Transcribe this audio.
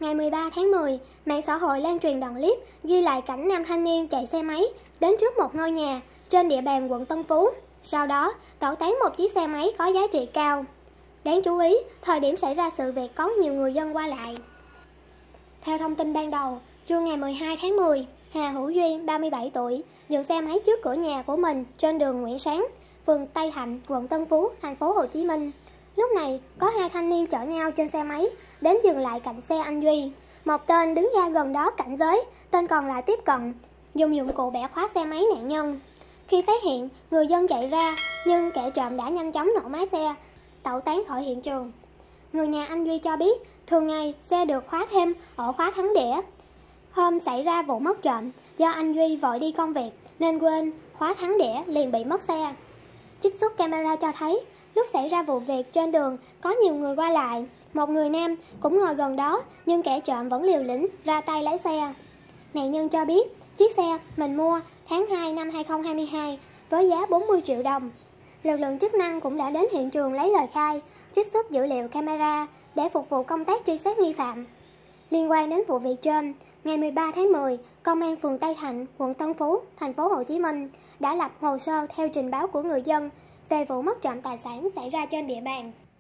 Ngày 13 tháng 10, mạng xã hội lan truyền đoạn clip ghi lại cảnh nam thanh niên chạy xe máy đến trước một ngôi nhà trên địa bàn quận Tân Phú. Sau đó, tẩu tán một chiếc xe máy có giá trị cao. Đáng chú ý, thời điểm xảy ra sự việc có nhiều người dân qua lại. Theo thông tin ban đầu, trưa ngày 12 tháng 10, Hà Hữu Duy, 37 tuổi, dừng xe máy trước cửa nhà của mình trên đường Nguyễn Sáng, phường Tây Thạnh, quận Tân Phú, thành phố Hồ Chí Minh. Lúc này, có hai thanh niên chở nhau trên xe máy, đến dừng lại cạnh xe anh Duy. Một tên đứng ra gần đó cảnh giới, tên còn lại tiếp cận, dùng dụng cụ bẻ khóa xe máy nạn nhân. Khi phát hiện, người dân chạy ra, nhưng kẻ trộm đã nhanh chóng nổ máy xe, tẩu tán khỏi hiện trường. Người nhà anh Duy cho biết, thường ngày xe được khóa thêm ổ khóa thắng đĩa. Hôm xảy ra vụ mất trộm, do anh Duy vội đi công việc nên quên khóa thắng đĩa liền bị mất xe. Trích xuất camera cho thấy, lúc xảy ra vụ việc trên đường có nhiều người qua lại. Một người nam cũng ngồi gần đó, nhưng kẻ trộm vẫn liều lĩnh ra tay lấy xe. Nạn nhân cho biết, chiếc xe mình mua tháng 2 năm 2022 với giá 40 triệu đồng. Lực lượng chức năng cũng đã đến hiện trường lấy lời khai, trích xuất dữ liệu camera để phục vụ công tác truy xét nghi phạm. Liên quan đến vụ việc trên, ngày 13 tháng 10, Công an phường Tây Thạnh, quận Tân Phú, thành phố Hồ Chí Minh đã lập hồ sơ theo trình báo của người dân về vụ mất trộm tài sản xảy ra trên địa bàn.